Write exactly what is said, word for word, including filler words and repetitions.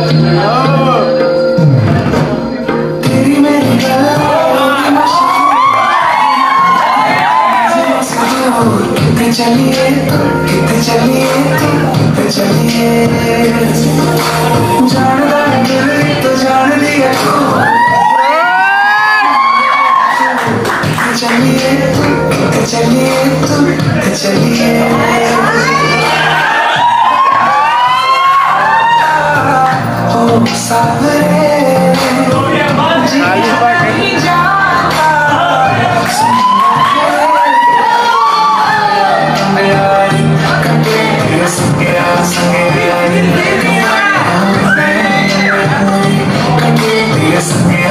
तेरी मेरी कितने चलिए कितने चलिए कितने चलिए जानदा दिल तो जान लिया तू कितने चलिए कितने चलिए कितने चलिए ओ सावरे Yes.